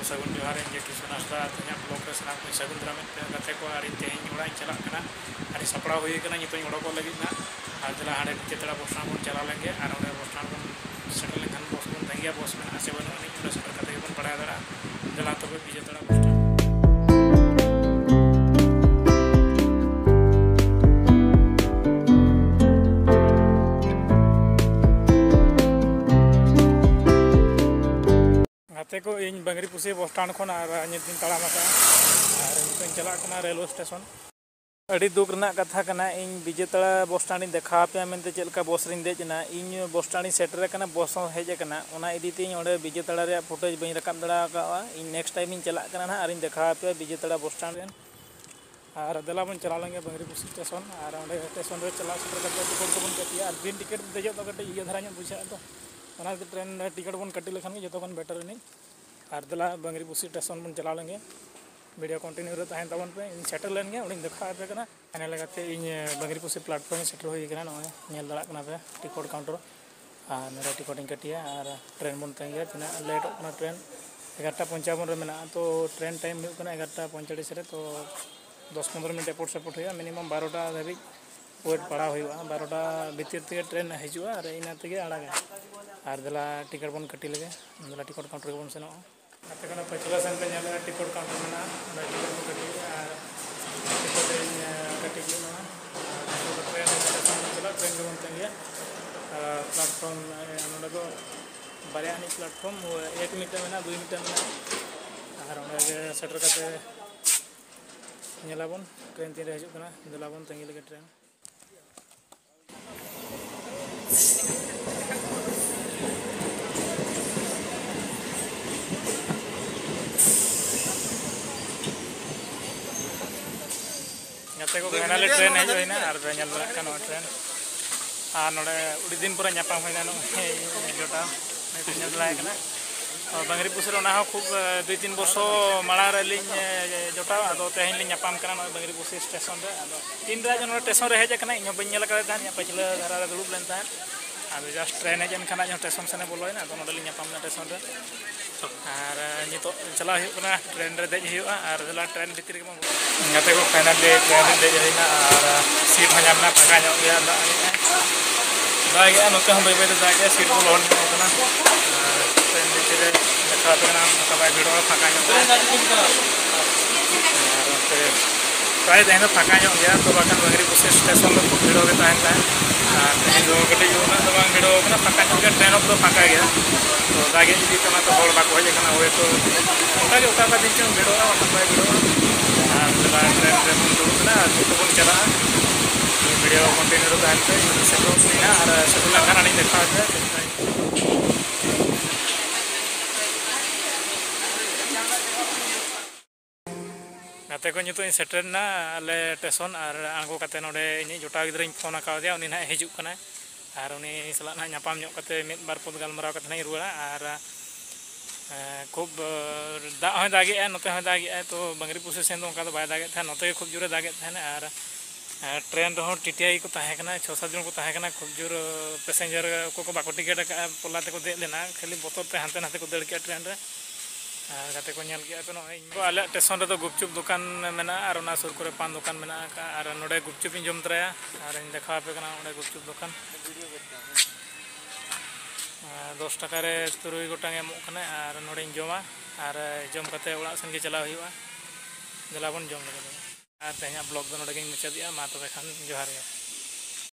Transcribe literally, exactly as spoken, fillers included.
सगुन जोहार इंजे किशोर हांसदा तैया ब्लॉग रे सानाम को सगुन दाराम गाते को आरी तेहें ओड़ा चला कना आरी सपड़ा हुई कना नितों ओडोको लगी ना आर दला हाडे बिचेतड़ा बस स्टैंड बन चला लेंगे आर ओडे बस स्टैंड बन सेटल लेखान बस बन तंगिया बस में आसे बन अनि ओडे सेटल कते बन पड़ा दड़ा दला तबे बिचेतड़ा बस स्टैंड को इन बंगरी पुसी बस स्टैंड खन और नितिन तड़ाम और नितिन चला कना रेलवे स्टेशन अड़ी दुख रना कथा कना इन बिजेतड़ा बस स्टैंड देखा पे मेनते चलका बस रिन देजना इन बस स्टैंड सेटर कना बस हेज कना ओना इदीते ओडे बिजेतड़ा रे फुटेज बई रकाब दड़ा का इन नेक्स्ट टाइम इन चला कना और इन देखा पे बिजेतड़ा बस स्टैंड रेन और दला बन चला लेंगे बंगरी पुसी स्टेशन और ओडे स्टेशन रे चला सेटर कते टिकट को बन कटिया और दिन टिकट देजो तो कटे ये धरा बुझा तो ओना ट्रेन टिकट बन कटी लेखान जो बन बेटर नहीं और दला बंगरी पुसी स्टेशन बन चला लेंगे वीडियो कंटिन्यू रे तहन तबन पे इन सेटल लेन गया उन देखा पे कना एने लगाते इन बंगरी पुसी प्लेटफॉर्म सेटल होई कना नय नेल दड़ा कना पे टिकट काउंटर और मेरा टिकट कटिया और ट्रेन बन तंगे तना लेट ना ट्रेन एगारटा पंचावन रे मेना तो ट्रेन टाइम हो कना एगारटा पैंतालीस रे तो दस पंद्रह मिनट एपोर्ट सेपोर्ट हुआ मिनिमम बारोटा धाबी वेट पड़ा हुआ बारोटा भीतर ते ट्रेन हजुआ और इना तेगे आड़ागा और दला टिकट बन कटी लगे दला टिकट काउंटर बन सेनो आते कना पचला सेंटे नेला टिकट काउंटर मेना टिकट को कटी टिकट कटी लेना तो ट्रेन स्टेशन चला ट्रेन बन तंगे प्लेटफॉर्म नोडे दो बारे आनी प्लेटफॉर्म एक मीटर मेना दो मीटर मेना और ओडे सेटर कते नेलाबन ट्रेन तीन हजु कना दलाबन तंगी लगे ट्रेन गाते को फाइनली ट्रेन हजुना और नेल बना ट्रेन और नोडे उड़ी दिन पूरा नापाम होना जोटा नेल बना बंगरी पुसी खूब दुई तीन वर्ष माड़ा जोटा अब तेहन नापाम बंगरी पुसी स्टेशन रे तीन राज स्टेशन रे हेज इन बल पचला धारा दुड़ब लेन अब जस्ट ट्रेन हेजन खाना स्टेशन सेने बोलोना तो नोडे नापाम स्टेशन रे और नित चला ट्रेन रे देज और दला ट्रेन भितर गाते को फाइनली ट्रेन रे देज होना और सीट हजाम फाँका गया दागे नोते हम बै दागे सीट को लोन ट्रेन भितर देखा बै भिड़ो फाँका प्राय तेहन फाँका गया तो बाखान बंगरी पुसी स्टेशन में खूब भिड़ो तहन और तेहन दो कटे तो बांग भिड़ो फाँका गया ट्रेन तो फाँका गया तो दागे इदी तो हर बाको हजना हुए तो दिन चुन भिड़ो बै भिड़ो और दला ट्रेन रे बन दुड़ना जो बन चला वीडियो कंटिन्यू तहन पे सेटलना और सेटल लेखान आनी देखा गाते को नितो सेटरना आले स्टेशन और आंगो कते नोडे इनी जोटा गिद्रा फोन आकादिया उनी ना हिजुक कना और उनी सला ना नापाम ᱧᱚᱜ कते मिद बार पद गालमराव कते नहीं रुआ और खूब दा होय दागे नोते होय दागे तो बंगरी पुसी सेन ओंका दो बाय दागे था नोते खूब जोरे दागे था और ट्रेन रहो टीटीआई को ताहे कना छह सात जन को ताहे कना खूब जोर पैसेंजर को को बाको टिकट पोला ते को दे लेना खाली बोतल पे हानते नाते को दड़ के ट्रेन रे गाते को नेल के तो आले स्टेशन रे तो गुपचुप दुकान मेना और ना सुर करे पान दुकान मेना का और नोडे गुपचुप इन जम तराया और इन देखा पे कना ओडे गुपचुप दुकान दस टाका रे तुरुई गोटांग एमो कना और नोडे जमा और जम कते ओड़ा संगे चला हुआ दलाबन जम लगे और तेहना ब्लॉग दो नोडे मुचादिया मा तबे खान जोहार।